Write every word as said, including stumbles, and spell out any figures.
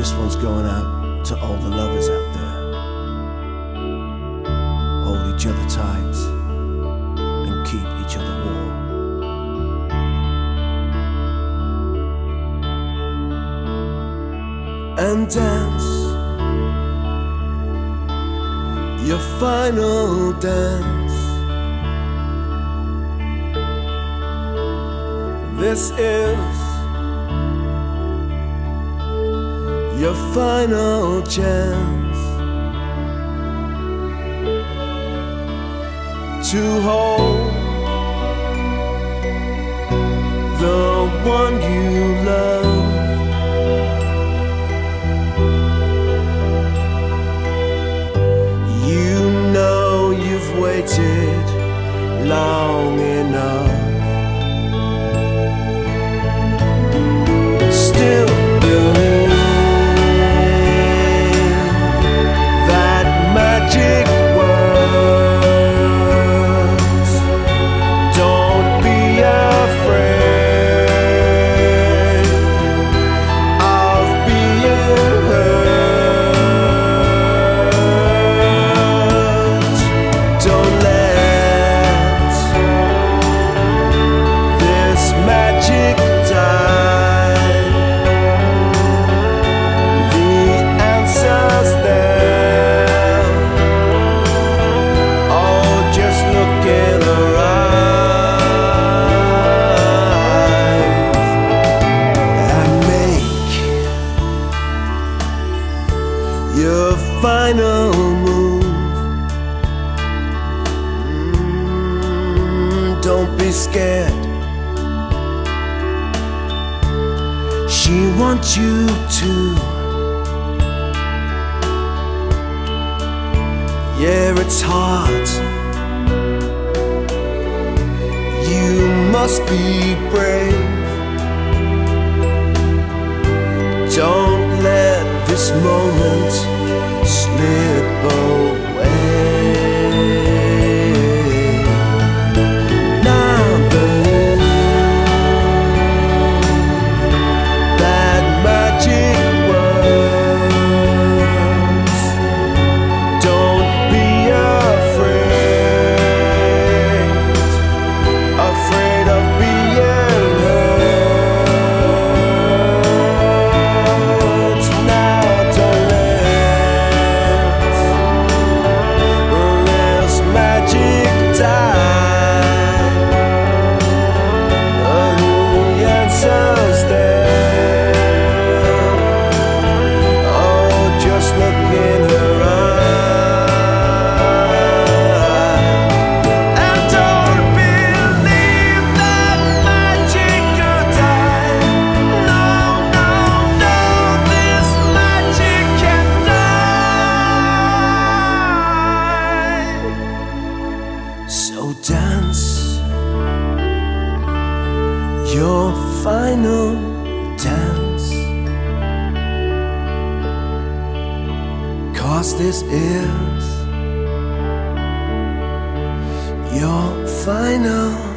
This one's going out to all the lovers out there. Hold each other tight and keep each other warm. And dance your final dance. This is your final chance to hold the one you love. You know you've waited long enough. Still believe that magic words. Don't be afraid of being hurt. Don't let this magic die. Your final move. Mm, don't be scared. She wants you to. Yeah, it's hard. You must be brave. Don't let this moment slip away. Now believe that magic words. Don't be afraid, afraid of being hurt. Now don't let this magic die. The answer's there. Oh, just look in her eyes. And don't believe that magic could die. No, no, no, this magic can't die. So dance your final dance, 'cause this is your final